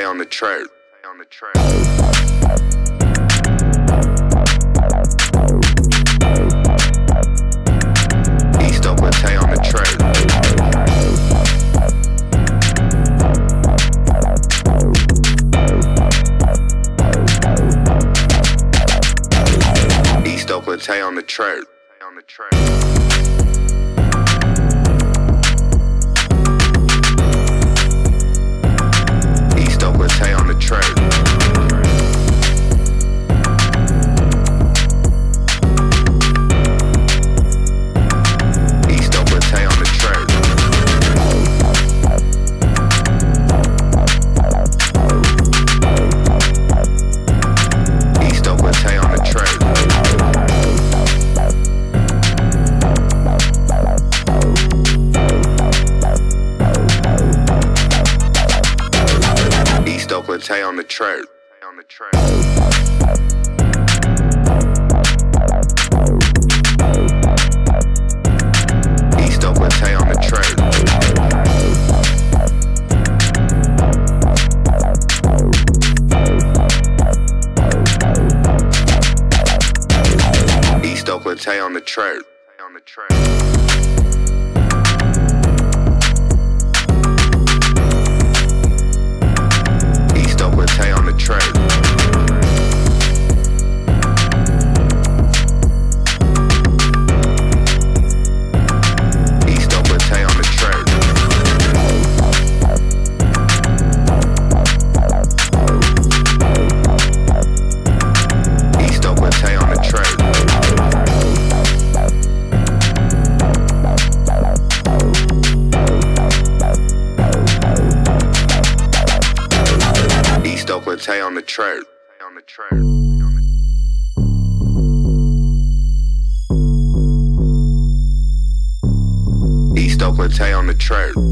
on the track. East Oakland, Tay on the track. East Oakland, Tay on the track. East Oakland, Tay on the track. East Oakland, Tay on the track. East Oakland, Tay on the track. East Oakland, Tay on the track. East Oakland, Tay on the track. East Oakland, Tay on the track. East Oakland, Tay on the track. East Oakland, Tay on the track. East Oakland, Tay on the track. East Oakland, Tay on the track. East Oakland, Tay on the track.